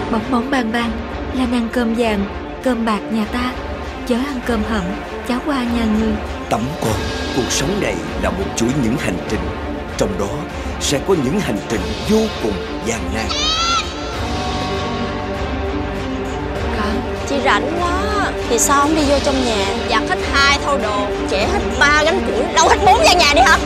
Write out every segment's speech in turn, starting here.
Bỏng bỏng bàn bàn là nàng cơm vàng, cơm bạc nhà ta. Chớ ăn cơm hậm, cháo qua nhà người. Tẩm con, cuộc sống này là một chuỗi những hành trình. Trong đó sẽ có những hành trình vô cùng gian nan. Chị rảnh đó, thì sao không đi vô trong nhà giặt hết 2 thau đồ, chẻ hết 3 gánh củi, lau hết 4 gian nhà đi hả?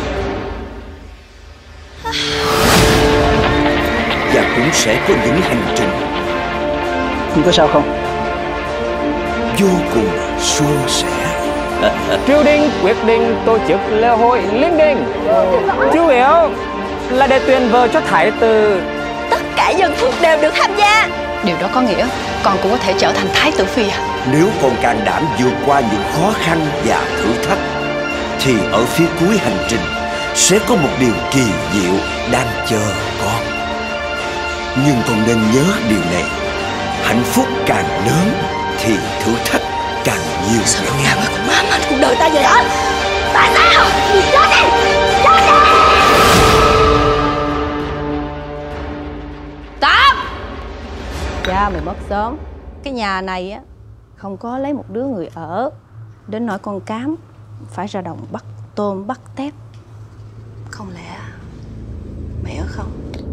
Và cũng sẽ có những hành trình Không có sao không? vô cùng suôn sẻ. Triều đình quyết định tổ chức lễ hội linh đình, chủ yếu là để tuyển vợ cho thái tử. Tất cả dân thuộc đều được tham gia. Điều đó có nghĩa con cũng có thể trở thành thái tử phi à? Nếu con can đảm vượt qua những khó khăn và thử thách, thì ở phía cuối hành trình sẽ có một điều kỳ diệu đang chờ con. Nhưng con nên nhớ điều này: hạnh phúc càng lớn thì thử thách càng nhiều. Sao nó nghe con má anh cuộc đời ta vậy hả? Tại sao? Chết đi! Chết đi! Stop! Cha mày mất sớm. Cái nhà này á không có lấy một đứa người ở, đến nỗi con Cám phải ra đồng bắt tôm bắt tép. Không lẽ mẹ ở không?